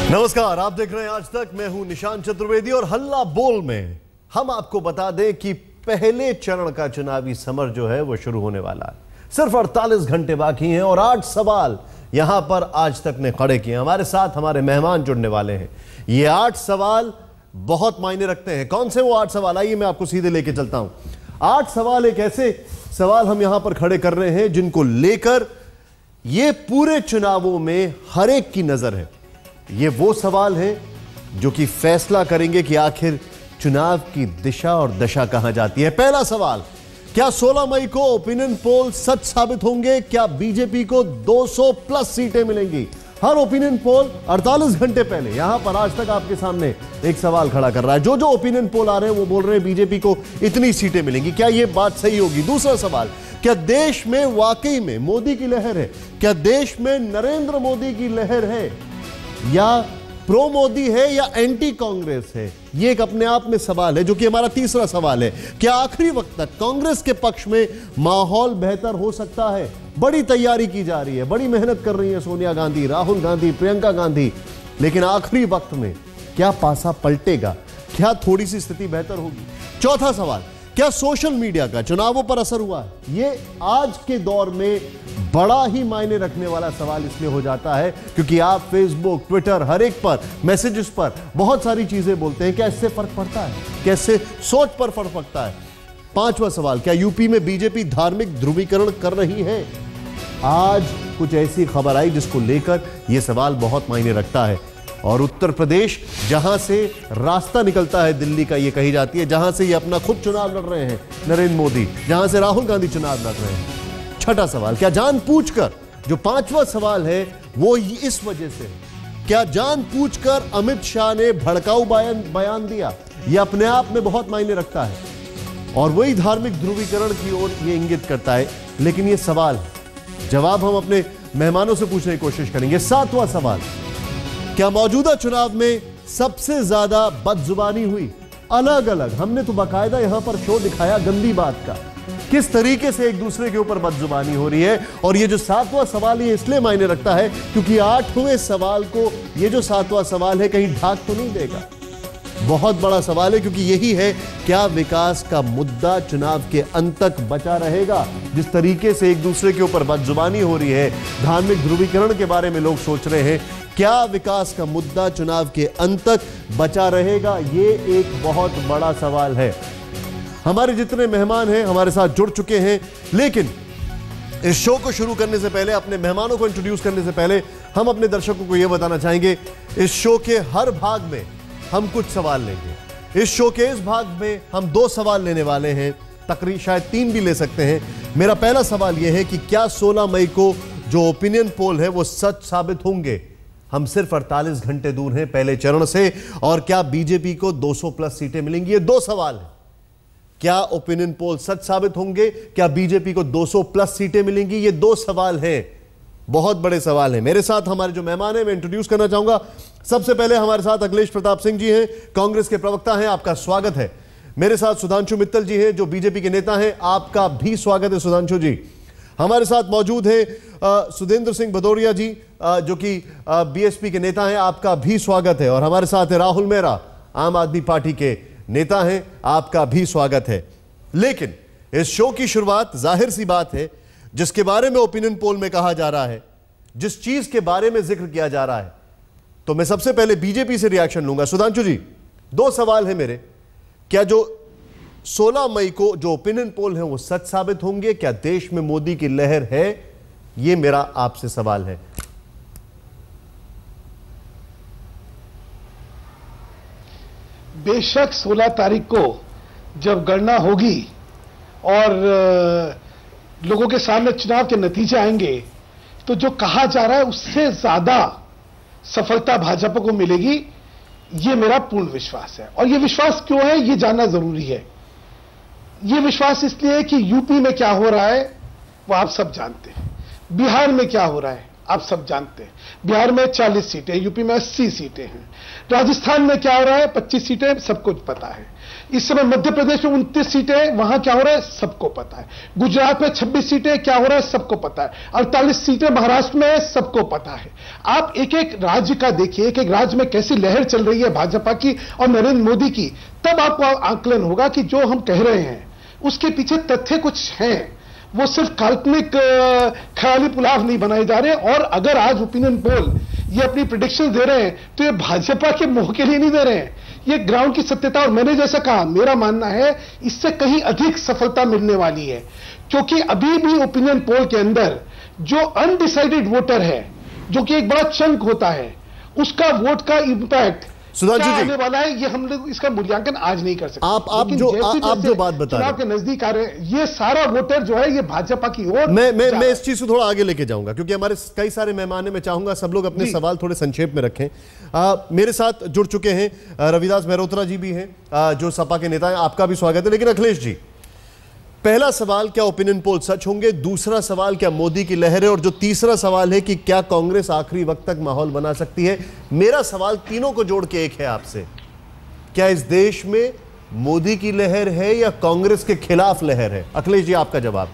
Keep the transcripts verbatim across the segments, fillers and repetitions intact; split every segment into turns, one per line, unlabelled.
नमस्कार, आप देख रहे हैं आज तक। मैं हूं निशांत चतुर्वेदी और हल्ला बोल में हम आपको बता दें कि पहले चरण का चुनावी समर जो है वो शुरू होने वाला है। सिर्फ अड़तालीस घंटे बाकी हैं और आठ सवाल यहां पर आज तक ने खड़े किए। हमारे साथ हमारे मेहमान जुड़ने वाले हैं। ये आठ सवाल बहुत मायने रखते हैं। कौन से वो आठ सवाल, आइए मैं आपको सीधे लेके चलता हूं। आठ सवाल एक ऐसे सवाल हम यहां पर खड़े कर रहे हैं जिनको लेकर ये पूरे चुनावों में हर एक की नजर है। ये वो सवाल हैं जो कि फैसला करेंगे कि आखिर चुनाव की दिशा और दशा कहां जाती है। पहला सवाल, क्या सोलह मई को ओपिनियन पोल सच साबित होंगे? क्या बीजेपी को दो सौ प्लस सीटें मिलेंगी? हर ओपिनियन पोल अड़तालीस घंटे पहले यहां पर आज तक आपके सामने एक सवाल खड़ा कर रहा है। जो जो ओपिनियन पोल आ रहे हैं वो बोल रहे हैं बीजेपी को इतनी सीटें मिलेंगी। क्या यह बात सही होगी? दूसरा सवाल, क्या देश में वाकई में मोदी की लहर है? क्या देश में नरेंद्र मोदी की लहर है, या प्रो मोदी है, या एंटी कांग्रेस है? यह एक अपने आप में सवाल है जो कि हमारा तीसरा सवाल है। क्या आखिरी वक्त तक कांग्रेस के पक्ष में माहौल बेहतर हो सकता है? बड़ी तैयारी की जा रही है, बड़ी मेहनत कर रही है सोनिया गांधी, राहुल गांधी, प्रियंका गांधी, लेकिन आखिरी वक्त में क्या पासा पलटेगा? क्या थोड़ी सी स्थिति बेहतर होगी? चौथा सवाल, क्या सोशल मीडिया का चुनावों पर असर हुआ है? यह आज के दौर में बड़ा ही मायने रखने वाला सवाल इसलिए हो जाता है क्योंकि आप फेसबुक, ट्विटर, हर एक पर, मैसेजेस पर बहुत सारी चीजें बोलते हैं। क्या इससे फर्क पड़ता है? कैसे सोच पर फर्क पड़ता है? पांचवा सवाल, क्या यूपी में बीजेपी धार्मिक ध्रुवीकरण कर रही है? आज कुछ ऐसी खबर आई जिसको लेकर यह सवाल बहुत मायने रखता है। और उत्तर प्रदेश, जहां से रास्ता निकलता है दिल्ली का, यह कही जाती है, जहां से ये अपना खुद चुनाव लड़ रहे हैं नरेंद्र मोदी, जहां से राहुल गांधी चुनाव लड़ रहे हैं। छठा सवाल, क्या जानबूझकर, जो पांचवा सवाल है वो इस वजह से, क्या जानबूझकर अमित शाह ने भड़काऊ बयान बयान दिया? यह अपने आप में बहुत मायने रखता है और वही धार्मिक ध्रुवीकरण की ओर यह इंगित करता है। लेकिन यह सवाल जवाब हम अपने मेहमानों से पूछने की कोशिश करेंगे। सातवां सवाल, क्या मौजूदा चुनाव में सबसे ज्यादा बदजुबानी हुई? अलग अलग हमने तो बाकायदा यहां पर शो दिखाया गंदी बात का, किस तरीके से एक दूसरे के ऊपर बदजुबानी हो रही है। और ये जो सातवां सवाल ये इसलिए मायने रखता है क्योंकि आठवें सवाल को ये जो सातवां सवाल है कहीं ढाक तो नहीं देगा। बहुत बड़ा सवाल है क्योंकि यही है, क्या विकास का मुद्दा चुनाव के अंत तक बचा रहेगा? जिस तरीके से एक दूसरे के ऊपर बदजुबानी हो रही है, धार्मिक ध्रुवीकरण के बारे में लोग सोच रहे हैं, क्या विकास का मुद्दा चुनाव के अंत तक बचा रहेगा? ये एक बहुत बड़ा सवाल है। हमारे जितने मेहमान हैं हमारे साथ जुड़ चुके हैं, लेकिन इस शो को शुरू करने से पहले, अपने मेहमानों को इंट्रोड्यूस करने से पहले, हम अपने दर्शकों को यह बताना चाहेंगे, इस शो के हर भाग में हम कुछ सवाल लेंगे। इस शो के इस भाग में हम दो सवाल लेने वाले हैं, तकरीबन शायद तीन भी ले सकते हैं। मेरा पहला सवाल यह है कि क्या सोलह मई को जो ओपिनियन पोल है वो सच साबित होंगे? हम सिर्फ अड़तालीस घंटे दूर हैं पहले चरण से। और क्या बीजेपी को दो सौ प्लस सीटें मिलेंगी? ये दो सवाल हैं। क्या ओपिनियन पोल सच साबित होंगे? क्या बीजेपी को दो सौ प्लस सीटें मिलेंगी? ये दो सवाल हैं, बहुत बड़े सवाल हैं। मेरे साथ हमारे जो मेहमान हैं मैं इंट्रोड्यूस करना चाहूंगा। सबसे पहले हमारे साथ अखिलेश प्रताप सिंह जी हैं, कांग्रेस के प्रवक्ता हैं, आपका स्वागत है। मेरे साथ सुधांशु मित्तल जी हैं जो बीजेपी के नेता हैं, आपका भी स्वागत है सुधांशु जी। हमारे साथ मौजूद हैं सुदेंद्र सिंह भदौरिया जी जो कि बीएसपी के नेता हैं, आपका भी स्वागत है। और हमारे साथ है राहुल मेहरा, आम आदमी पार्टी के नेता हैं, आपका भी स्वागत है। लेकिन इस शो की शुरुआत जाहिर सी बात है, जिसके बारे में ओपिनियन पोल में कहा जा रहा है, जिस चीज के बारे में जिक्र किया जा रहा है, तो मैं सबसे पहले बीजेपी से रिएक्शन लूंगा। सुधांशु जी, दो सवाल है मेरे। क्या जो सोलह मई को जो ओपिनियन पोल है वो सच साबित होंगे? क्या देश में मोदी की लहर है? ये मेरा आपसे सवाल है।
बेशक सोलह तारीख को जब गणना होगी और लोगों के सामने चुनाव के नतीजे आएंगे, तो जो कहा जा रहा है उससे ज्यादा सफलता भाजपा को मिलेगी, ये मेरा पूर्ण विश्वास है। और ये विश्वास क्यों है ये जानना जरूरी है। ये विश्वास इसलिए है कि यूपी में क्या हो रहा है वो आप सब जानते हैं, बिहार में क्या हो रहा है आप सब जानते हैं। बिहार में चालीस सीटें, यूपी में अस्सी सीटें हैं। राजस्थान में क्या हो रहा है, पच्चीस सीटें, सब कुछ पता है। इस समय मध्य प्रदेश में उनतीस सीटें, वहां क्या हो रहा है सबको पता है। गुजरात में छब्बीस सीटें, क्या हो रहा है सबको पता है। अड़तालीस सीटें महाराष्ट्र में सबको पता है। आप एक एक राज्य का देखिए, एक एक राज्य में कैसी लहर चल रही है भाजपा की और नरेंद्र मोदी की, तब आपको आकलन होगा कि जो हम कह रहे हैं उसके पीछे तथ्य कुछ हैं, वो सिर्फ काल्पनिक ख्याली पुलाव नहीं बनाए जा रहे। और अगर आज ओपिनियन पोल ये अपनी प्रेडिक्शन दे रहे हैं तो ये भाजपा के मोह के लिए नहीं दे रहे हैं, ये ग्राउंड की सत्यता। और मैंने जैसा कहा, मेरा मानना है इससे कहीं अधिक सफलता मिलने वाली है, क्योंकि अभी भी ओपिनियन पोल के अंदर जो अनडिसाइडेड वोटर है, जो कि एक बड़ा चंक होता है, उसका वोट का इंपैक्ट
सुधांशु जी
आने वाला है, ये हम लोग इसका मूल्यांकन आज नहीं कर सकते।
आप आप जो आ, आप जो बात बता रहे हैं,
चुनाव के नजदीक आ रहे हैं, ये सारा वोटर जो है ये भाजपा की ओर।
मैं मैं मैं इस चीज को थोड़ा आगे लेके जाऊंगा, क्योंकि हमारे कई सारे मेहमान हैं, मैं चाहूंगा सब लोग अपने सवाल थोड़े संक्षेप में रखें। आ, मेरे साथ जुड़ चुके हैं रविदास मेहरोत्रा जी भी हैं, आ, जो सपा के नेता हैं, आपका भी स्वागत है। लेकिन अखिलेश जी, पहला सवाल, क्या ओपिनियन पोल सच होंगे? दूसरा सवाल, क्या मोदी की लहर है? और जो तीसरा सवाल है कि क्या कांग्रेस आखिरी वक्त तक माहौल बना सकती है? मेरा सवाल तीनों को जोड़ के एक है आपसे, क्या इस देश में मोदी की लहर है या कांग्रेस के खिलाफ लहर है? अखिलेश जी, आपका जवाब।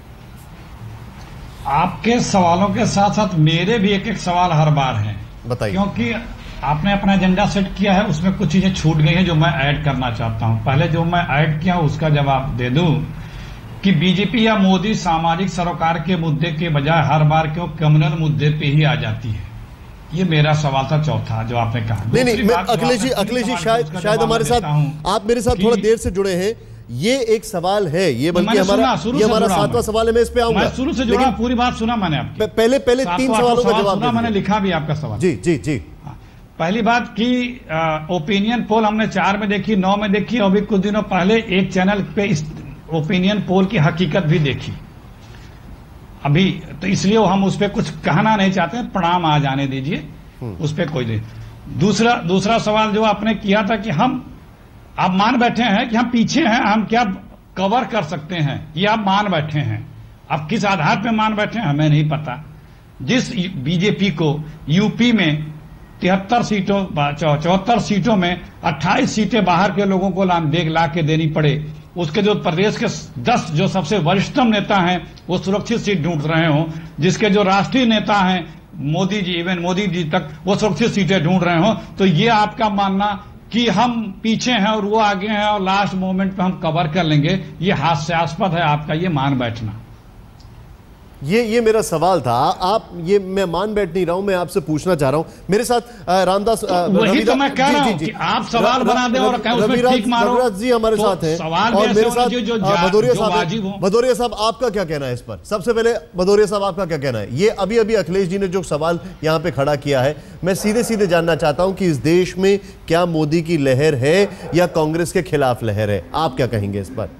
आपके सवालों के साथ साथ मेरे भी एक एक सवाल हर बार हैं,
बताइए।
क्योंकि आपने अपना एजेंडा सेट किया है, उसमें कुछ चीजें छूट गई हैं जो मैं ऐड करना चाहता हूं। पहले जो मैं ऐड किया उसका जवाब दे दूं कि बीजेपी या मोदी सामाजिक सरोकार के मुद्दे के बजाय हर बार क्यों कम्युनल मुद्दे पे ही आ जाती है, ये मेरा सवाल था चौथा जो आपने कहा।
नहीं नहीं, मैं अखिलेश जी अखिलेश जी शायद शायद हमारे साथ, आप मेरे साथ थोड़ा देर से जुड़े हैं, ये एक सवाल है, ये बल्कि हमारा ये हमारा सातवां सवाल है, मैं इस पे आऊंगा।
शुरू से जुड़ा, पूरी बात सुना मैंने आपकी।
पहले पहले तीन सवालों का जवाब
मैंने लिखा भी आपका सवाल।
जी जी जी।
पहली बात की ओपिनियन पोल हमने चार में देखी, नौ में देखी, और भी कुछ दिनों पहले एक चैनल पे इस ओपिनियन पोल की हकीकत भी देखी अभी, तो इसलिए हम उस पर कुछ कहना नहीं चाहते, प्रणाम आ जाने दीजिए, उस पर कोई नहीं। दूसरा दूसरा सवाल जो आपने किया था कि हम, आप मान बैठे हैं कि हम पीछे हैं, हम क्या कवर कर सकते हैं, ये आप मान बैठे हैं। अब किस आधार पे मान बैठे हैं हमें नहीं पता। जिस बीजेपी को यूपी में तिहत्तर सीटों चौहत्तर सीटों में अट्ठाईस सीटें बाहर के लोगों को देख ला के देनी पड़े, उसके जो प्रदेश के दस जो सबसे वरिष्ठतम नेता हैं वो सुरक्षित सीट ढूंढ रहे हों, जिसके जो राष्ट्रीय नेता हैं मोदी जी, इवन मोदी जी तक, वो सुरक्षित सीटें ढूंढ रहे हों, तो ये आपका मानना कि हम पीछे हैं और वो आगे हैं और लास्ट मोमेंट पे हम कवर कर लेंगे, ये हास्यास्पद है आपका ये मान बैठना।
ये ये मेरा सवाल था। आप ये, मैं मान बैठ नहीं रहा हूं, मैं आपसे पूछना चाह रहा हूं। मेरे साथ रामदास,
वही तो मैं कह रहा हूं कि आप सवाल बना दें और कहें उसमें टिक मारो।
रविराज जी हमारे
तो
साथ हैं
सवाल
और मेरे साथ
भदौरिया साहब।
भदौरिया साहब, आपका क्या कहना है इस पर? सबसे पहले भदौरिया साहब, आपका क्या कहना है? ये अभी अभी अखिलेश जी ने जो सवाल यहां पे खड़ा किया है, मैं सीधे सीधे जानना चाहता हूं कि इस देश में क्या मोदी की लहर है या कांग्रेस के खिलाफ लहर है? आप क्या कहेंगे इस पर?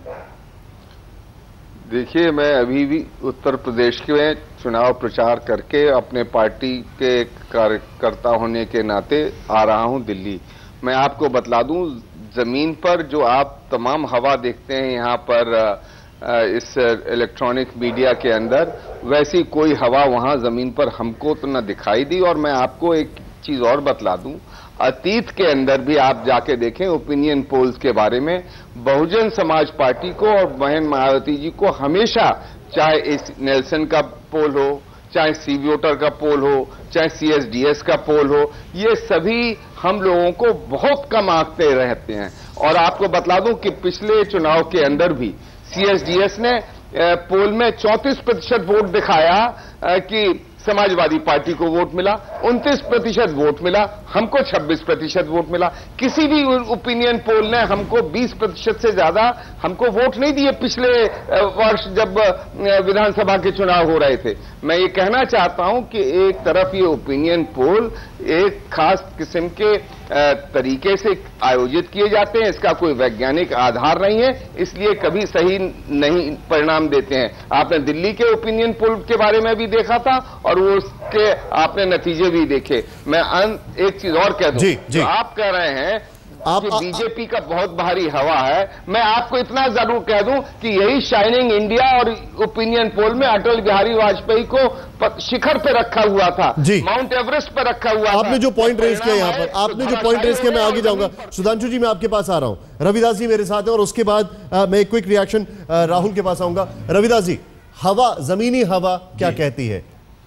देखिए, मैं अभी भी उत्तर प्रदेश के चुनाव प्रचार करके अपने पार्टी के कार्यकर्ता होने के नाते आ रहा हूं दिल्ली। मैं आपको बतला दूं, जमीन पर जो आप तमाम हवा देखते हैं यहाँ पर इस इलेक्ट्रॉनिक मीडिया के अंदर, वैसी कोई हवा वहां जमीन पर हमको तो न दिखाई दी। और मैं आपको एक चीज और बतला दूं, अतीत के अंदर भी आप जाके देखें ओपिनियन पोल्स के बारे में, बहुजन समाज पार्टी को और बहन मायावती जी को हमेशा, चाहे इस नेल्सन का पोल हो, चाहे सी वोटर का पोल हो, चाहे सी एस डी एस का पोल हो, ये सभी हम लोगों को बहुत कम आंकते रहते हैं। और आपको बतला दूं कि पिछले चुनाव के अंदर भी सी एस डी एस ने पोल में चौंतीस प्रतिशत वोट दिखाया कि समाजवादी पार्टी को वोट मिला, उनतीस प्रतिशत वोट मिला, हमको छब्बीस प्रतिशत वोट मिला। किसी भी ओपिनियन पोल ने हमको बीस प्रतिशत से ज्यादा हमको वोट नहीं दिए पिछले वर्ष जब विधानसभा के चुनाव हो रहे थे। मैं ये कहना चाहता हूं कि एक तरफ ये ओपिनियन पोल एक खास किस्म के तरीके से आयोजित किए जाते हैं, इसका कोई वैज्ञानिक आधार नहीं है, इसलिए कभी सही नहीं परिणाम देते हैं। आपने दिल्ली के ओपिनियन पोल के बारे में भी देखा था और वो उसके आपने नतीजे भी देखे। मैं एक चीज और कह दूं, जो आप कह रहे हैं
आप
बीजेपी का बहुत भारी हवा है। मैं आपको इतना जरूर कह दूं कि यही शाइनिंग इंडिया और ओपिनियन पोल में अटल बिहारी वाजपेयी को शिखर पे रखा हुआ था, माउंट एवरेस्ट पे रखा हुआ था।
आपने जो पॉइंट रेज किया यहाँ पर, आपने जो पॉइंट रेज किया, मैं आगे जाऊंगा। सुधांशु जी, मैं आपके पास आ रहा हूं। रविदास जी मेरे साथ है और उसके बाद आ, मैं क्विक रिएक्शन राहुल के पास आऊंगा। रविदास जी, हवा, जमीनी हवा क्या कहती है?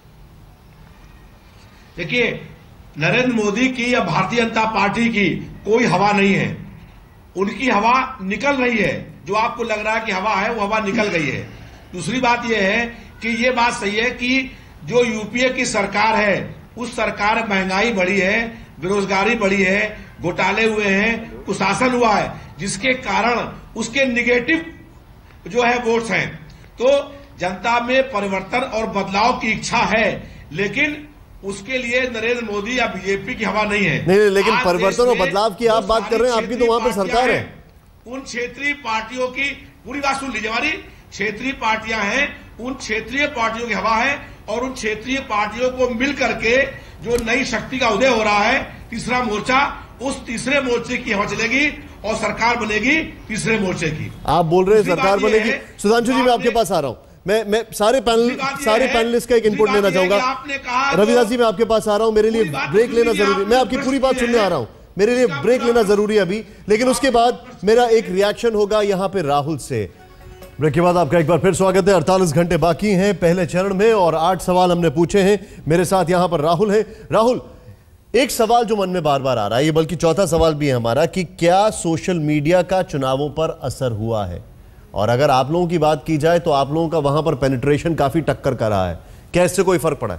देखिए, नरेंद्र मोदी की या भारतीय जनता पार्टी की कोई हवा नहीं है, उनकी हवा निकल रही है। जो आपको लग रहा है कि हवा है, वो हवा निकल गई है। दूसरी बात यह है कि ये बात सही है कि जो यूपीए की सरकार है, उस सरकार में महंगाई बढ़ी है, बेरोजगारी बढ़ी है, घोटाले हुए हैं, कुशासन हुआ है, जिसके कारण उसके निगेटिव जो है वोट्स हैं। तो जनता में परिवर्तन और बदलाव की इच्छा है, लेकिन उसके लिए नरेंद्र मोदी या बीजेपी की हवा नहीं है।
नहीं, नहीं लेकिन परिवर्तन और बदलाव की आप बात कर रहे हैं, आपकी तो वहां पर सरकार है।
उन क्षेत्रीय पार्टियों की पूरी बात सुन लीजिए, हमारी क्षेत्रीय पार्टियां हैं, उन क्षेत्रीय पार्टियों की हवा है और उन क्षेत्रीय पार्टियों को मिल करके जो नई शक्ति का उदय हो रहा है, तीसरा मोर्चा, उस तीसरे मोर्चे की हवा चलेगी और सरकार बनेगी तीसरे मोर्चे की।
आप बोल रहे हैं सरकार बनेगी। सुधांशु जी, मैं आपके पास आ रहा हूं। मैं मैं सारे पैनल सारे पैनलिस्ट का एक इनपुट लेना चाहूंगा। रविदास जी, मैं आपके पास आ रहा हूं। मेरे लिए ब्रेक लेना जरूरी, मैं आपकी पूरी बात सुनने आ रहा हूं। मेरे लिए ब्रेक लेना जरूरी है अभी, लेकिन उसके बाद मेरा एक रिएक्शन होगा यहां पे राहुल से। ब्रेक के बाद आपका एक बार फिर स्वागत है। अड़तालीस घंटे बाकी हैं पहले चरण में और आठ सवाल हमने पूछे हैं। मेरे साथ यहां पर राहुल है। राहुल, एक सवाल जो मन में बार बार आ रहा है, ये बल्कि चौथा सवाल भी है हमारा, कि क्या सोशल मीडिया का चुनावों पर असर हुआ है? और अगर आप लोगों की बात की जाए तो आप लोगों का वहां पर पेनिट्रेशन काफी टक्कर का रहा है, क्या इससे कोई फर्क पड़ा है?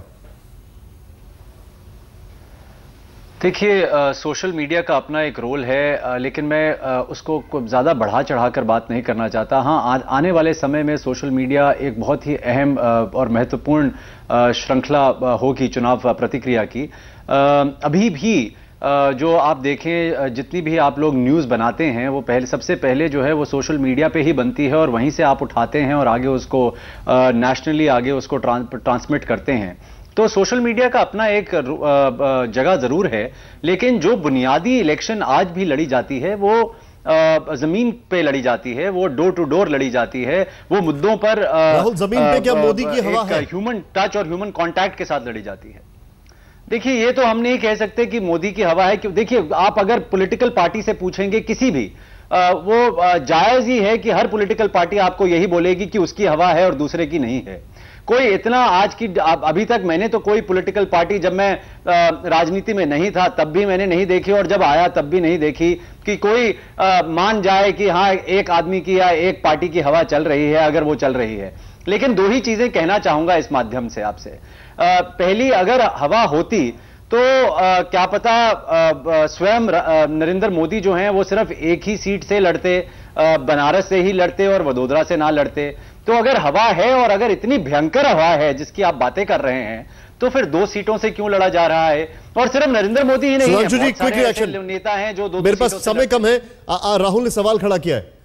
देखिए, सोशल मीडिया का अपना एक रोल है, आ, लेकिन मैं आ, उसको ज़्यादा बढ़ा चढ़ाकर बात नहीं करना चाहता। हाँ, आ, आने वाले समय में सोशल मीडिया एक बहुत ही अहम आ, और महत्वपूर्ण श्रृंखला होगी चुनाव प्रतिक्रिया की। आ, अभी भी आ, जो आप देखें, जितनी भी आप लोग न्यूज़ बनाते हैं, वो पहले सबसे पहले जो है वो सोशल मीडिया पे ही बनती है और वहीं से आप उठाते हैं और आगे उसको नेशनली आगे उसको ट्रांसमिट करते हैं। तो सोशल मीडिया का अपना एक जगह जरूर है, लेकिन जो बुनियादी इलेक्शन आज भी लड़ी जाती है वो जमीन पे लड़ी जाती है, वो डोर टू डोर लड़ी जाती है, वो मुद्दों पर
राहुल, जमीन पे क्या मोदी की हवा है?
ह्यूमन टच और ह्यूमन कांटेक्ट के साथ लड़ी जाती है। देखिए, ये तो हम नहीं कह सकते कि मोदी की हवा है। कि देखिए, आप अगर पॉलिटिकल पार्टी से पूछेंगे किसी भी, आ, वो आ, जायज ही है कि हर पॉलिटिकल पार्टी आपको यही बोलेगी कि उसकी हवा है और दूसरे की नहीं है। कोई इतना आज की अभी तक मैंने तो कोई पॉलिटिकल पार्टी, जब मैं राजनीति में नहीं था तब भी मैंने नहीं देखी और जब आया तब भी नहीं देखी कि कोई आ, मान जाए कि हाँ एक आदमी की या एक पार्टी की हवा चल रही है, अगर वो चल रही है। लेकिन दो ही चीजें कहना चाहूंगा इस माध्यम से आपसे। पहली, अगर हवा होती तो आ, क्या पता आ, स्वयं नरेंद्र मोदी जो हैं वो सिर्फ एक ही सीट से लड़ते, आ, बनारस से ही लड़ते और वडोदरा से ना लड़ते। तो अगर हवा है और अगर इतनी भयंकर हवा है जिसकी आप बातें कर रहे हैं, तो फिर दो सीटों से क्यों लड़ा जा रहा है? और सिर्फ नरेंद्र मोदी ही नहीं है, बहुत सारे ऐसे नेता हैं जो दो,
मेरे पास समय कम है। आ, आ, राहुल ने सवाल खड़ा किया है।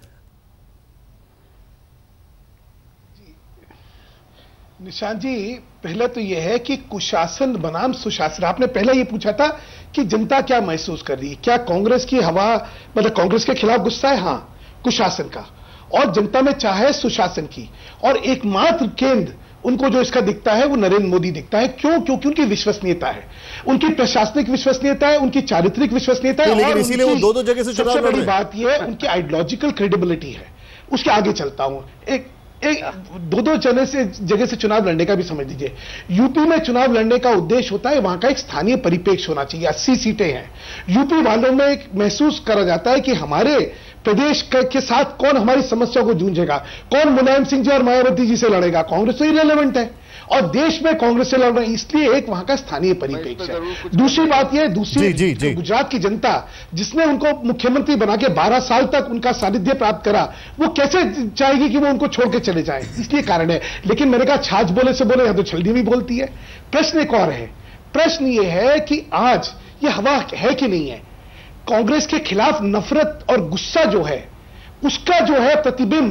निशांत जी, पहले तो यह है कि कुशासन बनाम सुशासन। आपने पहले यह पूछा था कि जनता क्या महसूस कर रही है, क्या कांग्रेस की हवा, मतलब कांग्रेस के खिलाफ गुस्सा है? हाँ, कुशासन का, और जनता में चाहे सुशासन की। और एकमात्र केंद्र उनको जो इसका दिखता है वो नरेंद्र मोदी दिखता है। क्यों? क्योंकि उनकी विश्वसनीयता है, उनकी प्रशासनिक विश्वसनीयता है, उनकी चारित्रिक विश्वसनीयता है, और
इसीलिए वो दो दो जगह से चुनाव लड़ रहे हैं।
सबसे बड़ी बात यह है उनकी आइडियोलॉजिकल क्रेडिबिलिटी है। उसके आगे चलता हूं, एक एक दो दो जगह से जगह से चुनाव लड़ने का भी समझ लीजिए। यूपी में चुनाव लड़ने का उद्देश्य होता है वहां का एक स्थानीय परिप्रेक्ष्य होना चाहिए। अस्सी सीटें हैं, यूपी वालों में एक महसूस करा जाता है कि हमारे प्रदेश के साथ कौन हमारी समस्या को जूझेगा, कौन मुलायम सिंह जी और मायावती जी से लड़ेगा। कांग्रेस तो इरेलेवेंट है और देश में कांग्रेस से लड़ रहे हैं, इसलिए एक वहां का स्थानीय परिप्रेक्ष्य है। दूसरी बात यह, दूसरी जी, जी, जी। गुजरात की जनता जिसने उनको मुख्यमंत्री बना के बारह साल तक उनका सानिध्य प्राप्त करा, वो कैसे चाहेगी कि वो उनको छोड़ के चले जाए? इसलिए कारण है। लेकिन मैंने कहा छाछ बोले से बोले, या तो छलनी भी बोलती है। प्रश्न एक और है, प्रश्न यह है कि आज ये हवा है कि नहीं है? कांग्रेस के खिलाफ नफरत और गुस्सा जो है उसका जो है प्रतिबिंब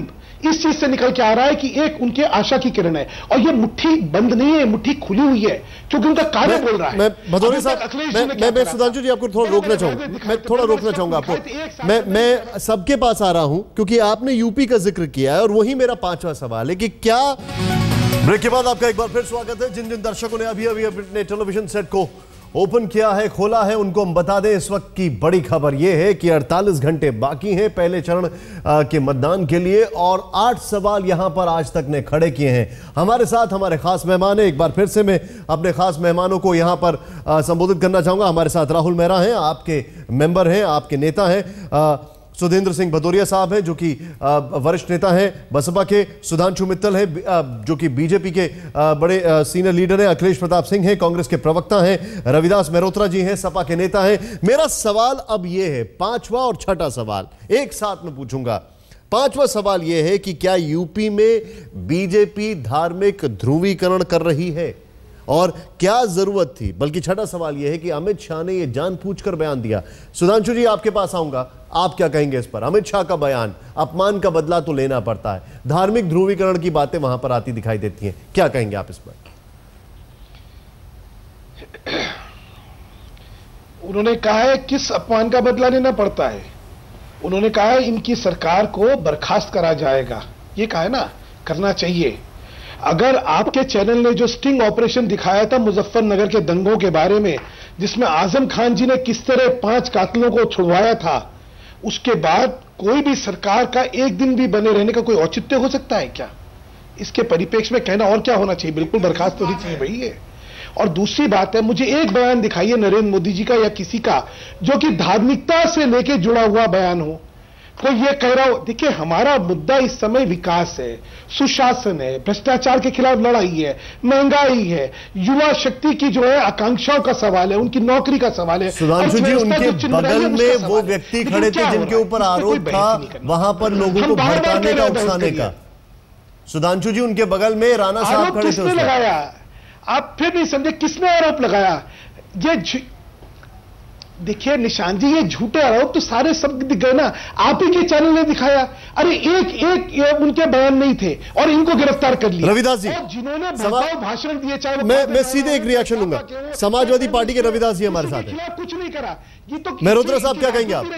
इस चीज से निकल के आ रहा है कि एक उनके आशा की किरण है, और ये मुट्ठी बंद नहीं है, मुट्ठी खुली हुई है, क्योंकि उनका कार्य बोल रहा है।
मैं भदौरिया साहब, मैं मैं, मैं सुधांशु जी आपको थोड़ा रोकना चाहूंगा, मैं थोड़ा रोकना चाहूंगा आपको। मैं मैं सबके पास आ रहा हूं क्योंकि आपने यूपी का जिक्र किया है और वही मेरा पांचवा सवाल है कि क्या। ब्रेक के बाद आपका एक बार फिर स्वागत है। जिन जिन दर्शकों ने अभी अभी अपने टेलीविजन सेट को ओपन किया है, खोला है, उनको हम बता दें इस वक्त की बड़ी खबर यह है कि अड़तालीस घंटे बाकी हैं पहले चरण के मतदान के लिए और आठ सवाल यहां पर आज तक ने खड़े किए हैं। हमारे साथ हमारे खास मेहमान हैं। एक बार फिर से मैं अपने खास मेहमानों को यहां पर संबोधित करना चाहूंगा। हमारे साथ राहुल मेहरा हैं, आपके मेंबर हैं, आपके नेता हैं। सुधींद्र सिंह भदौरिया साहब हैं जो कि वरिष्ठ नेता हैं बसपा के। सुधांशु मित्तल हैं जो कि बीजेपी के बड़े सीनियर लीडर हैं। अखिलेश प्रताप सिंह हैं, कांग्रेस के प्रवक्ता हैं। रविदास मेहरोत्रा जी हैं, सपा के नेता हैं। मेरा सवाल अब यह है, पांचवा और छठा सवाल एक साथ में पूछूंगा। पांचवा सवाल यह है कि क्या यूपी में बीजेपी धार्मिक ध्रुवीकरण कर रही है और क्या जरूरत थी? बल्कि छठा सवाल यह है कि अमित शाह ने यह जानबूझकर बयान दिया। सुधांशु जी आपके पास आऊंगा, आप क्या कहेंगे इस पर? अमित शाह का बयान, अपमान का बदला तो लेना पड़ता है, धार्मिक ध्रुवीकरण की बातें वहां पर आती दिखाई देती हैं, क्या कहेंगे आप इस पर?
उन्होंने कहा है किस अपमान का बदला लेना पड़ता है। उन्होंने कहा है इनकी सरकार को बर्खास्त करा जाएगा। ये कहा है ना, करना चाहिए। अगर आपके चैनल ने जो स्टिंग ऑपरेशन दिखाया था मुजफ्फरनगर के दंगों के बारे में, जिसमें आजम खान जी ने किस तरह पांच कातिलों को छुड़वाया था, उसके बाद कोई भी सरकार का एक दिन भी बने रहने का कोई औचित्य हो सकता है क्या? इसके परिप्रेक्ष्य में कहना और क्या होना चाहिए, बिल्कुल बर्खास्त होनी चाहिए वही है। और दूसरी बात है, मुझे एक बयान दिखाइए नरेंद्र मोदी जी का या किसी का जो कि धार्मिकता से लेके जुड़ा हुआ बयान हो। कोई ये कह रहा हो, देखिए हमारा मुद्दा इस समय विकास है, सुशासन है, भ्रष्टाचार के खिलाफ लड़ाई है, महंगाई है, युवा शक्ति की जो है आकांक्षाओं का सवाल है, उनकी नौकरी का सवाल है।
सुधांशु जी, उनके बगल में वो व्यक्ति खड़े थे जिनके ऊपर आरोप था वहां पर लोगों को भड़काने का, उकसाने का। सुधांशु जी, उनके बगल में राणा साहब खड़े थे।
लगाया आप फिर नहीं समझे किसने आरोप लगाया? ये देखिए निशान जी, ये झूठे आरोप तो सारे सब दिख गए ना, आप ही के चैनल ने दिखाया। अरे एक एक उनके बयान नहीं थे और इनको गिरफ्तार कर लिया।
रविदास जी,
जिन्होंने भाषण दिए, चाहे
मैं मैं सीधे एक रिएक्शन लूंगा। समाजवादी पार्टी के रविदास जी हमारे साथ हैं।
कुछ नहीं करा ये तो।
मेहरोत्रा साहब क्या कहेंगे आप?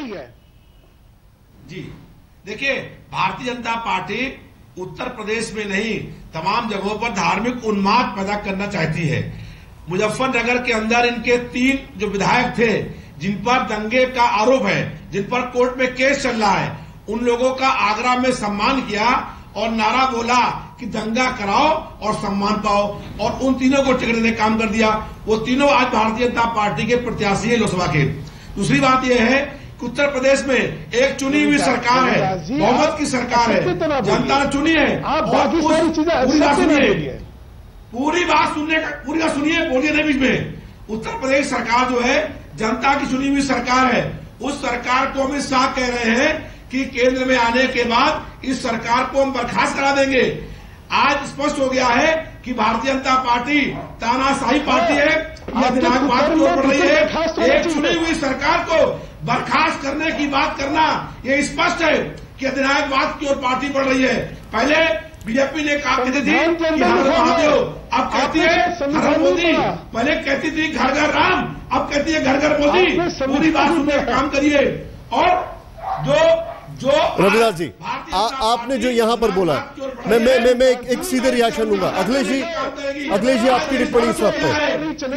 जी देखिए, भारतीय जनता पार्टी उत्तर प्रदेश में नहीं तमाम जगहों पर धार्मिक उन्माद पैदा करना चाहती है। मुजफ्फरनगर के अंदर इनके तीन जो विधायक थे जिन पर दंगे का आरोप है, जिन पर कोर्ट में केस चल रहा है, उन लोगों का आगरा में सम्मान किया और नारा बोला कि दंगा कराओ और सम्मान पाओ, और उन तीनों को टिकट देने काम कर दिया। वो तीनों आज भारतीय जनता पार्टी के प्रत्याशी है लोकसभा के। दूसरी बात यह है कि उत्तर प्रदेश में एक चुनी हुई सरकार है, बहुमत की सरकार है, जनता ने चुनी है। पूरी बात सुनिए, पूरी बात सुनने का पूरी बात सुनिए, बोलिए नहीं बीच में। उत्तर प्रदेश सरकार जो है जनता की चुनी हुई सरकार है। उस सरकार को अमित शाह कह रहे हैं कि केंद्र में आने के बाद इस सरकार को हम बर्खास्त करा देंगे। आज स्पष्ट हो गया है कि भारतीय जनता पार्टी तानाशाही पार्टी है, यह अधिनायकवाद की ओर बढ़ रही है। एक चुनी हुई सरकार को बर्खास्त करने की बात करना, यह स्पष्ट है कि अधिनायकवाद की ओर पार्टी बढ़ रही है। पहले बीजेपी ने कहा कहती थी कि हर घर महादेव, अब कहती है हर मोदी। पहले कहती थी घर घर राम, अब कहती है घर घर मोदी। पूरी बात सुनने का काम करिए। और जो जो
रविदास जी, आ, आपने जो यहां पर बोला, मैं मैं मैं, मैं एक, एक सीधे रिएक्शन लूंगा। अखिलेश जी, अखिलेश जी आपकी टिप्पणी इस वक्त पे।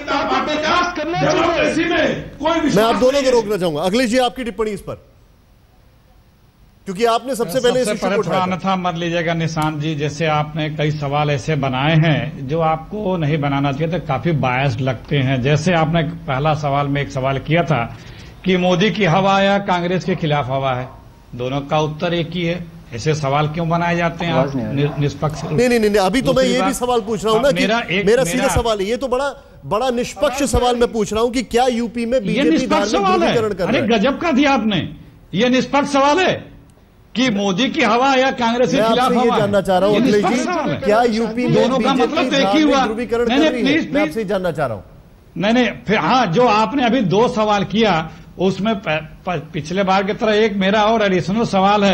मैं आप दोनों को रोकना चाहूंगा। अखिलेश जी आपकी टिप्पणी इस पर, क्योंकि आपने सबसे पहले
सबसे पहले थोड़ा अन्यथा मत लीजिएगा निशान जी। जैसे आपने कई सवाल ऐसे बनाए हैं जो आपको नहीं बनाना चाहिए, तो काफी बायस्ड लगते हैं। जैसे आपने पहला सवाल में एक सवाल किया था कि मोदी की हवा या कांग्रेस के खिलाफ हवा है, दोनों का उत्तर एक ही है। ऐसे सवाल क्यों बनाए जाते हैं आप निष्पक्ष?
नहीं नहीं नहीं, अभी तो मैं ये भी सवाल पूछ रहा हूँ ना कि मेरा, मेरा सीधा सवाल है, ये तो बड़ा बड़ा निष्पक्ष सवाल मैं पूछ रहा हूँ कि क्या यूपी में बीजेपी धार्मिक ध्रुवीकरण कर रहा है?
अरे गजब का दिया आपने, ये निष्पक्ष सवाल है कि मोदी की हवा या कांग्रेस के खिलाफ हवा?
मैं जानना चाह रहा हूँ अखिलेश जी, क्या यूपी में
दोनों का मतलब एक ही हुआ?
ध्रुवीकरण कर रही है? मैं आपसे जानना चाह रहा हूँ।
नहीं नहीं, फिर हाँ, जो आपने अभी दो सवाल किया उसमें पिछले बार की तरह एक मेरा और एडिशनल सवाल है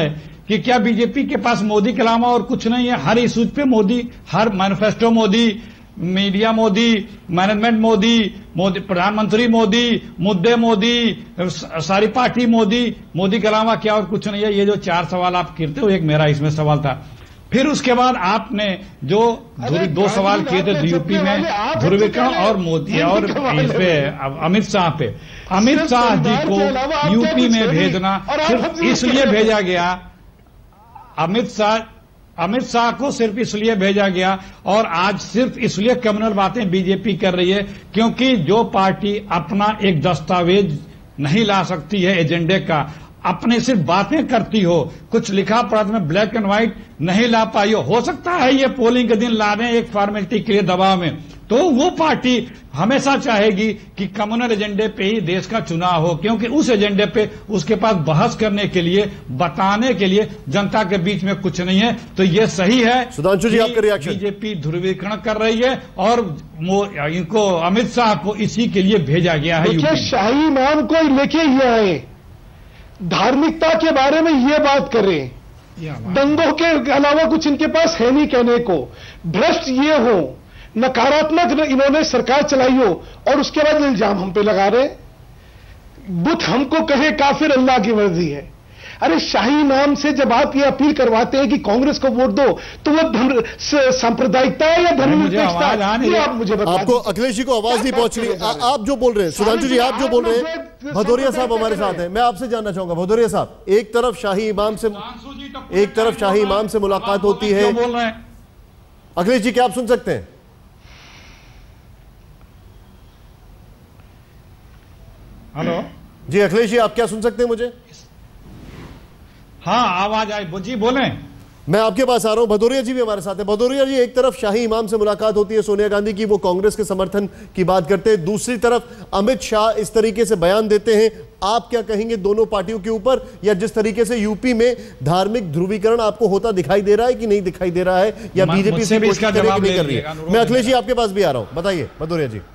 कि क्या बीजेपी के पास मोदी के अलावा और कुछ नहीं है? हर इशू पे मोदी, हर manifesto Modi, media Modi, management Modi, Modi प्रधानमंत्री मोदी, मुद्दे मोदी, सारी पार्टी मोदी, मोदी के अलावा क्या और कुछ नहीं है? ये जो चार सवाल आप करते हो, एक मेरा इसमें सवाल था। फिर उसके बाद आपने जो दो सवाल किए थे यूपी में ध्रुवीकरण और मोदी और इस पे अमित शाह पे। अमित शाह जी को यूपी में भेजना सिर्फ इसलिए भेजा गया, अमित शाह अमित शाह को सिर्फ इसलिए भेजा गया और आज सिर्फ इसलिए कम्युनल बातें बीजेपी कर रही है क्योंकि जो पार्टी अपना एक दस्तावेज नहीं ला सकती है एजेंडे का, अपने सिर्फ बातें करती हो, कुछ लिखा पढ़ा में ब्लैक एंड व्हाइट नहीं ला पाई हो। हो सकता है ये पोलिंग के दिन ला दें एक फॉर्मेलिटी के लिए दबाव में, तो वो पार्टी हमेशा चाहेगी कि कम्युनल एजेंडे पे ही देश का चुनाव हो, क्योंकि उस एजेंडे पे उसके पास बहस करने के लिए, बताने के लिए जनता के बीच में कुछ नहीं है। तो ये सही है
सुधांशु जी, आपका रिएक्शन?
बीजेपी ध्रुवीकरण कर रही है और इनको अमित शाह को इसी के लिए भेजा गया है।
देखिए, शाही इमाम को लेके ये आए, धार्मिकता के बारे में ये बात करें, दंगों के अलावा कुछ इनके पास है नहीं कहने को, भ्रष्ट ये हो, नकारात्मक इन्होंने सरकार चलाई हो और उसके बाद इल्जाम हम पे लगा रहे, बुत हमको कहे काफिर अल्लाह की मर्जी है। अरे शाही इमाम से जब आप ये अपील करवाते हैं कि कांग्रेस को वोट दो, तो वो धर्म सांप्रदायिकता है या धर्मनिरपेक्षता है? ये आप मुझे बता।
आपको अखिलेश जी को आवाज नहीं पहुंच रही। आप जो बोल रहे हैं सुधांशु जी, आप जो बोल रहे हैं, भदौरिया साहब हमारे साथ हैं, मैं आपसे जानना चाहूंगा भदौरिया साहब, एक तरफ शाही इमाम से एक तरफ शाही इमाम से मुलाकात होती है, अखिलेश जी क्या आप सुन सकते हैं?
हेलो
जी अखिलेश जी, आप क्या सुन सकते हैं मुझे?
हाँ आवाज आई जी, बोलें।
मैं आपके पास आ रहा हूं। भदौरिया जी भी हमारे साथ है। भदौरिया जी, एक तरफ शाही इमाम से मुलाकात होती है सोनिया गांधी की, वो कांग्रेस के समर्थन की बात करते हैं, दूसरी तरफ अमित शाह इस तरीके से बयान देते हैं, आप क्या कहेंगे दोनों पार्टियों के ऊपर? या जिस तरीके से यूपी में धार्मिक ध्रुवीकरण आपको होता दिखाई दे रहा है कि नहीं दिखाई दे रहा है, या बीजेपी इसकी कोशिश कर रही है कि नहीं कर रही है? मैं अखिलेश जी आपके पास भी आ रहा हूं, बताइए भदौरिया जी।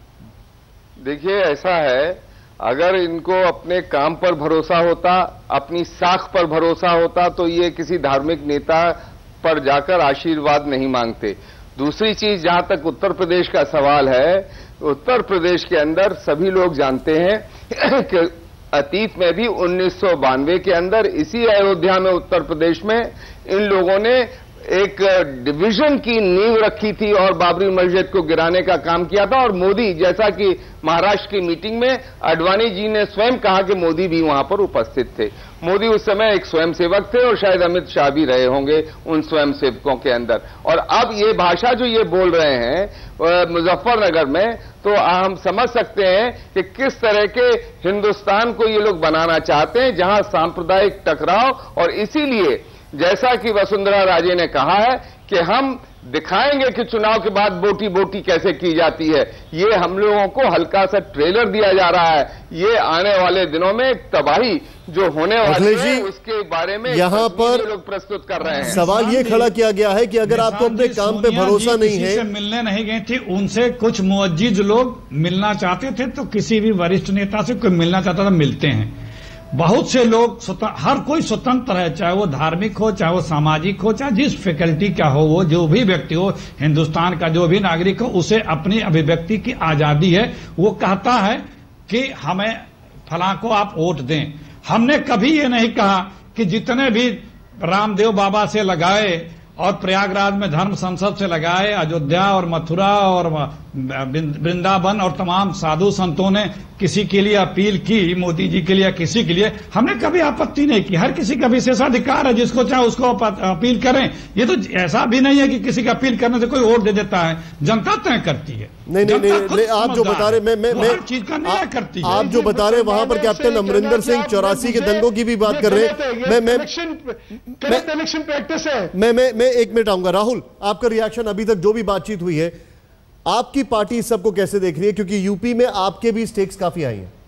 देखिए, ऐसा है, अगर इनको अपने काम पर भरोसा होता, अपनी साख पर भरोसा होता, तो ये किसी धार्मिक नेता पर जाकर आशीर्वाद नहीं मांगते। दूसरी चीज, जहां तक उत्तर प्रदेश का सवाल है, उत्तर प्रदेश के अंदर सभी लोग जानते हैं कि अतीत में भी उन्नीस सौ बानवे के अंदर इसी अयोध्या में उत्तर प्रदेश में इन लोगों ने एक डिवीजन की नींव रखी थी और बाबरी मस्जिद को गिराने का काम किया था। और मोदी, जैसा कि महाराष्ट्र की मीटिंग में अडवाणी जी ने स्वयं कहा कि मोदी भी वहां पर उपस्थित थे। मोदी उस समय एक स्वयंसेवक थे और शायद अमित शाह भी रहे होंगे उन स्वयंसेवकों के अंदर। और अब ये भाषा जो ये बोल रहे हैं मुजफ्फरनगर में, तो हम समझ सकते हैं कि किस तरह के हिंदुस्तान को ये लोग बनाना चाहते हैं, जहां सांप्रदायिक टकराव, और इसीलिए जैसा कि वसुंधरा राजे ने कहा है कि हम दिखाएंगे कि चुनाव के बाद बोटी बोटी कैसे की जाती है। ये हम लोगों को हल्का सा ट्रेलर दिया जा रहा है। ये आने वाले दिनों में तबाही जो होने वाली है उसके बारे में
यहाँ पर
लोग प्रस्तुत कर रहे हैं।
सवाल ये खड़ा किया गया है कि अगर आपको अपने काम पे भरोसा नहीं है,
से मिलने नहीं गई थी, उनसे कुछ मुअज्जिज लोग मिलना चाहते थे, तो किसी भी वरिष्ठ नेता से कोई मिलना चाहता था, मिलते हैं। बहुत से लोग, हर कोई स्वतंत्र है, चाहे वो धार्मिक हो, चाहे वो सामाजिक हो, चाहे जिस फैकल्टी का हो, वो जो भी व्यक्ति हो, हिंदुस्तान का जो भी नागरिक हो, उसे अपनी अभिव्यक्ति की आजादी है। वो कहता है कि हमें फलां को आप वोट दें। हमने कभी ये नहीं कहा कि जितने भी रामदेव बाबा से लगाए और प्रयागराज में धर्म संसद से लगाए, अयोध्या और मथुरा और वृंदावन और तमाम साधु संतों ने किसी के लिए अपील की, मोदी जी के लिए, किसी के लिए, हमने कभी आपत्ति नहीं की। हर किसी का विशेषाधिकार है, जिसको चाहे उसको अपील करें। ये तो ऐसा भी नहीं है कि किसी का अपील करने से कोई वोट दे देता है, जनता तय करती है।
नहीं नहीं नहीं, नहीं आप जो बता रहे, मैं मैं मैं
चीज का निर्णय करती है।
आप जो बता रहे वहां पर कैप्टन अमरिंदर सिंह चौरासी के दंगों की भी बात कर रहे हैं। मैं मैं
इलेक्शन प्रैक्टिस है।
मैं मैं मैं एक मिनट आऊंगा। राहुल, आपका रिएक्शन, अभी तक जो भी बातचीत हुई है, आपकी पार्टी इस सबको कैसे देख रही है? क्योंकि यूपी में आपके भी स्टेक्स काफी आई हैं।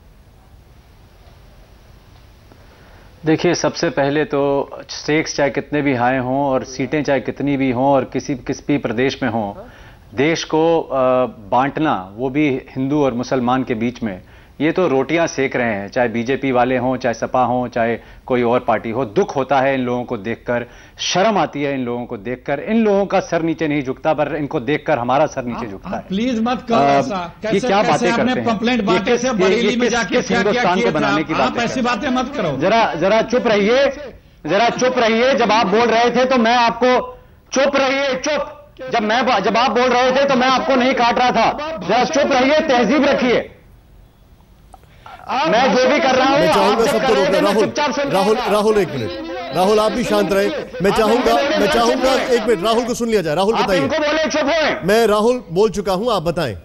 देखिए, सबसे पहले तो स्टेक्स चाहे कितने भी हाई हों और सीटें चाहे कितनी भी हों और किसी किसी भी प्रदेश में हों, देश को बांटना, वो भी हिंदू और मुसलमान के बीच में, ये तो रोटियां सेक रहे हैं, चाहे बीजेपी वाले हों, चाहे सपा हों, चाहे कोई और पार्टी हो। दुख होता है इन लोगों को देखकर, शर्म आती है इन लोगों को देखकर। इन लोगों का सर नीचे नहीं झुकता, पर इनको देखकर हमारा सर नीचे झुकता है।
प्लीज मत करो ऐसा।
ये क्या बातें करते हैं?
कंप्लेंट बातें से बरेली में जाके
हिंदुस्तान को बनाने की बात,
ऐसी बातें मत करो।
जरा जरा चुप रहिए, जरा चुप रहिए। जब आप बोल रहे थे तो मैं आपको, चुप रहिए, चुप। जब मैं जब आप बोल रहे थे तो मैं आपको नहीं काट रहा था। जरा चुप रहिए, तहजीब रखिए। मैं जो भी कर रहा हूं,
मैं चाहूंगा सबको रोकना। राहुल राहुल राहुल एक मिनट, राहुल आप भी शांत रहे। मैं चाहूंगा मैं चाहूंगा एक मिनट, राहुल को सुन लिया जाए। राहुल बताइए।
बोले चुप होए।
मैं राहुल बोल चुका हूं, आप बताएं।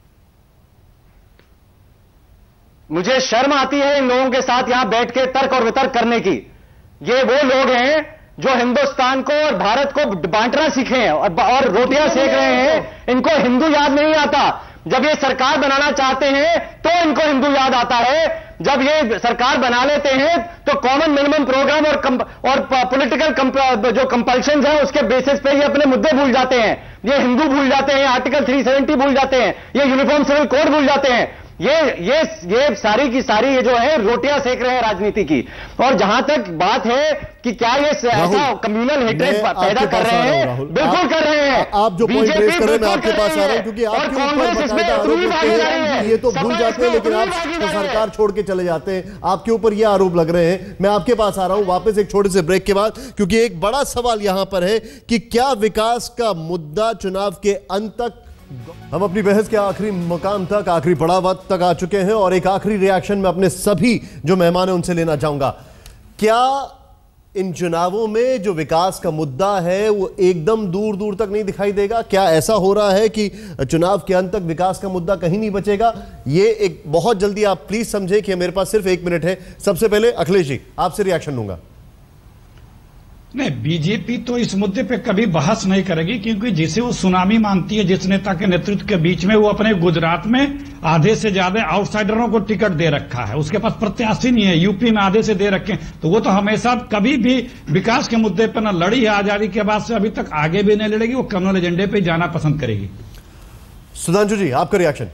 मुझे शर्म आती है इन लोगों के साथ यहां बैठ के तर्क और वितर्क करने की। ये वो लोग हैं जो हिंदुस्तान को और भारत को बांटना सीखे हैं और, और रोटियां सेक रहे हैं। इनको हिंदू याद नहीं आता। जब ये सरकार बनाना चाहते हैं तो इनको हिंदू याद आता है। जब ये सरकार बना लेते हैं तो कॉमन मिनिमम प्रोग्राम और कम, और पॉलिटिकल कम, जो कंपल्शंस हैं उसके बेसिस पे ये अपने मुद्दे भूल जाते हैं। ये हिंदू भूल जाते हैं, आर्टिकल तीन सौ सत्तर भूल जाते हैं, ये यूनिफॉर्म सिविल कोड भूल जाते हैं। ये ये ये सारी की सारी ये जो है रोटियां सेक रहे हैं राजनीति की। और जहां तक बात है कि क्या ये ऐसा कम्युनल हेट्रेड पैदा कर रहे हैं, बिल्कुल कर रहे हैं।
आप जो पॉइंट रेज कर रहे हैं मैं आपके पास आ रहा हूं, क्योंकि आपके ऊपर बकायदा आरोप लगते हैं। ये तो भूल जाते हैं लेकिन आप सरकार छोड़ के चले जाते हैं। आपके ऊपर ये आरोप लग रहे हैं। मैं आपके पास आ रहा हूं वापस एक छोटे से ब्रेक के बाद, क्योंकि एक बड़ा सवाल यहां पर है कि क्या विकास का मुद्दा चुनाव के अंत तक। हम अपनी बहस के आखिरी मुकाम तक, आखिरी पड़ाव तक आ चुके हैं और एक आखिरी रिएक्शन में अपने सभी जो मेहमान हैं उनसे लेना चाहूंगा। क्या इन चुनावों में जो विकास का मुद्दा है वो एकदम दूर दूर तक नहीं दिखाई देगा? क्या ऐसा हो रहा है कि चुनाव के अंत तक विकास का मुद्दा कहीं नहीं बचेगा? ये एक बहुत जल्दी आप प्लीज समझे कि मेरे पास सिर्फ एक मिनट है। सबसे पहले अखिलेश जी आपसे रिएक्शन लूंगा।
नहीं, बीजेपी तो इस मुद्दे पे कभी बहस नहीं करेगी, क्योंकि जिसे वो सुनामी मानती है, जिस नेता के नेतृत्व के बीच में, वो अपने गुजरात में आधे से ज्यादा आउटसाइडरों को टिकट दे रखा है। उसके पास प्रत्याशी नहीं है। यूपी में आधे से दे रखे हैं। तो वो तो हमेशा कभी भी विकास के मुद्दे पर न लड़ी है आजादी के बाद से अभी तक, आगे भी नहीं लड़ेगी। वो कम्युनल एजेंडे पे जाना पसंद करेगी।
सुधांशु जी आपका रिएक्शन।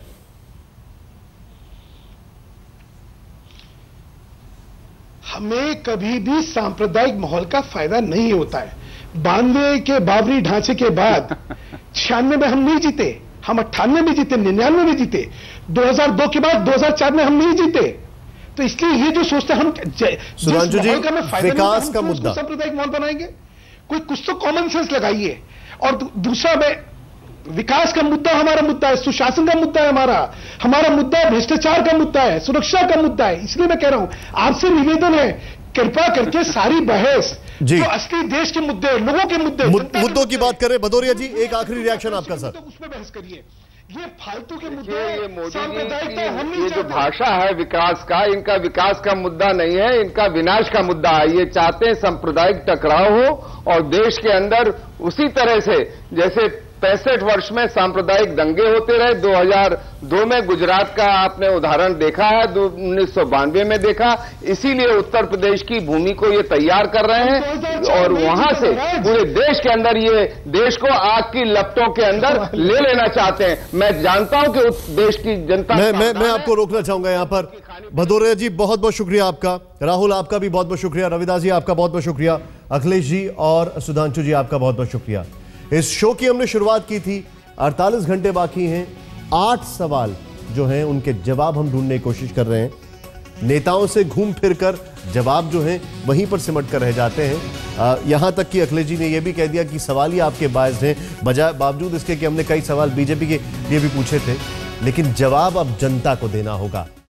हमें कभी भी सांप्रदायिक माहौल का फायदा नहीं होता है। बानवे के बाबरी ढांचे के बाद छियानवे में हम नहीं जीते, हम अट्ठानवे में जीते, निन्यानवे में जीते। दो हज़ार दो के बाद दो हज़ार चार में हम नहीं जीते। तो इसलिए ये जो सोचते हैं हम
सुधांशु जी, विकास का मुद्दा
सांप्रदायिक माहौल बनाएंगे, कोई कुछ तो कॉमन सेंस लगाइए। और दूसरा में विकास का मुद्दा हमारा मुद्दा है, सुशासन का मुद्दा है, हमारा हमारा मुद्दा है, भ्रष्टाचार का मुद्दा है, सुरक्षा का मुद्दा है। इसलिए मैं कह रहा हूं आपसे निवेदन है, कृपा करके सारी बहस जो असली देश के मुद्दे, लोगों के मुद्दे,
मुद्दों की बात करें। भदौरिया जी एक आखिरी रिएक्शन आपका सर।
तो उसमें बहस करिए। ये फालतू के मुद्दे,
ये मोदी जी की ये जो भाषा है विकास का, इनका विकास का मुद्दा नहीं है, इनका विनाश का मुद्दा है। ये चाहते हैं सांप्रदायिक टकराव हो और देश के अंदर उसी तरह से जैसे पैंसठ वर्ष में सांप्रदायिक दंगे होते रहे। दो हज़ार दो में गुजरात का आपने उदाहरण देखा है, उन्नीस सौ बानवे में देखा। इसीलिए उत्तर प्रदेश की भूमि को ये तैयार कर रहे हैं और वहां से पूरे देश के अंदर ये देश को आग की लपटों के अंदर ले लेना चाहते हैं। मैं जानता हूं कि उस देश की जनता,
मैं मैं, मैं आपको रोकना चाहूंगा यहां पर। भदौरिया जी बहुत बहुत शुक्रिया आपका, राहुल आपका भी बहुत बहुत शुक्रिया, रविदास जी आपका बहुत बहुत शुक्रिया, अखिलेश जी और सुधांशु जी आपका बहुत बहुत शुक्रिया। इस शो की हमने शुरुआत की थी, अड़तालीस घंटे बाकी हैं। आठ सवाल जो हैं उनके जवाब हम ढूंढने की कोशिश कर रहे हैं। नेताओं से घूम फिर कर जवाब जो हैं वहीं पर सिमट कर रह जाते हैं। यहां तक कि अखिलेश जी ने यह भी कह दिया कि सवाल ही आपके बायस्ड हैं, बजाय बावजूद इसके कि हमने कई सवाल बीजेपी के लिए भी पूछे थे, लेकिन जवाब अब जनता को देना होगा।